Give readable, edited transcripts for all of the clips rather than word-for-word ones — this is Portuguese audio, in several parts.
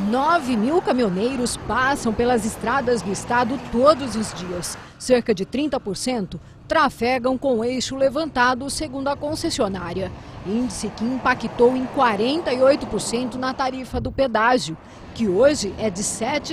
9.000 caminhoneiros passam pelas estradas do estado todos os dias. Cerca de 30% trafegam com o eixo levantado, segundo a concessionária. Índice que impactou em 48% na tarifa do pedágio, que hoje é de R$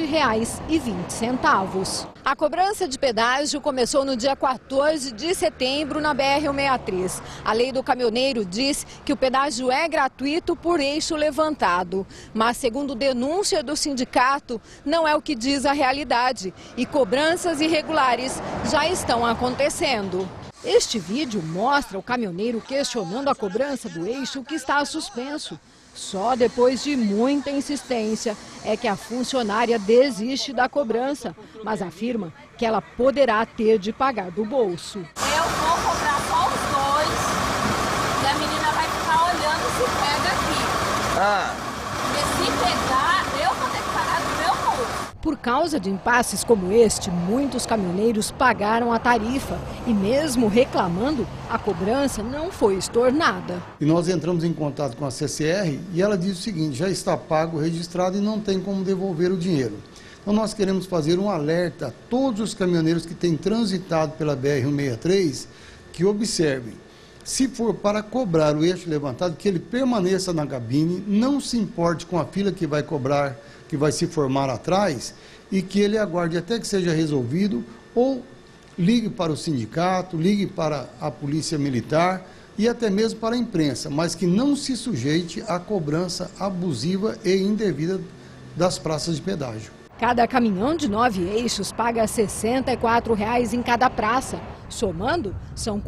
7,20. A cobrança de pedágio começou no dia 14 de setembro na BR-163. A lei do caminhoneiro diz que o pedágio é gratuito por eixo levantado. Mas, segundo denúncia do sindicato, não é o que diz a realidade. E cobranças irregulares já estão acontecendo. Este vídeo mostra o caminhoneiro questionando a cobrança do eixo que está suspenso. Só depois de muita insistência é que a funcionária desiste da cobrança, mas afirma que ela poderá ter de pagar do bolso. Eu vou cobrar só os dois e a menina vai ficar olhando se pega aqui. Porque se pegar, eu vou ter que pagar do meu bolso. Por causa de impasses como este, muitos caminhoneiros pagaram a tarifa e mesmo reclamando, a cobrança não foi estornada. E nós entramos em contato com a CCR e ela diz o seguinte: já está pago, registrado e não tem como devolver o dinheiro. Então nós queremos fazer um alerta a todos os caminhoneiros que têm transitado pela BR-163 que observem. Se for para cobrar o eixo levantado, que ele permaneça na cabine, não se importe com a fila que vai cobrar, que vai se formar atrás, e que ele aguarde até que seja resolvido, ou ligue para o sindicato, ligue para a polícia militar e até mesmo para a imprensa, mas que não se sujeite à cobrança abusiva e indevida das praças de pedágio. Cada caminhão de 9 eixos paga R$ 64,00 em cada praça. Somando, são R$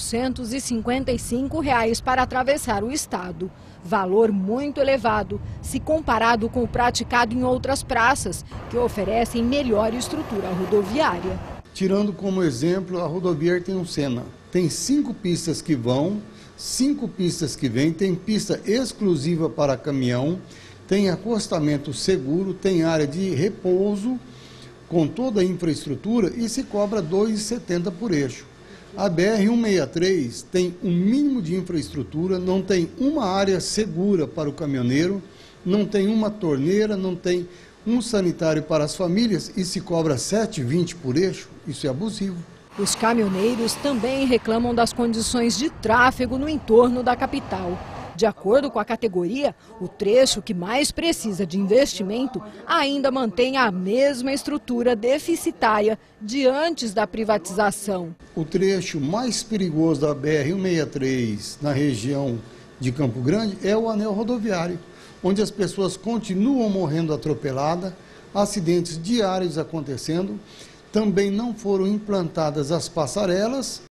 455 para atravessar o estado. Valor muito elevado, se comparado com o praticado em outras praças, que oferecem melhor estrutura rodoviária. Tirando como exemplo a rodoviária tem um Sena. Tem 5 pistas que vão, 5 pistas que vêm, tem pista exclusiva para caminhão, tem acostamento seguro, tem área de repouso, com toda a infraestrutura, e se cobra R$ 2,70 por eixo. A BR-163 tem um mínimo de infraestrutura, não tem uma área segura para o caminhoneiro, não tem uma torneira, não tem um sanitário para as famílias e se cobra R$ 7,20 por eixo. Isso é abusivo. Os caminhoneiros também reclamam das condições de tráfego no entorno da capital. De acordo com a categoria, o trecho que mais precisa de investimento ainda mantém a mesma estrutura deficitária de antes da privatização. O trecho mais perigoso da BR-163 na região de Campo Grande é o anel rodoviário, onde as pessoas continuam morrendo atropeladas, acidentes diários acontecendo. Também não foram implantadas as passarelas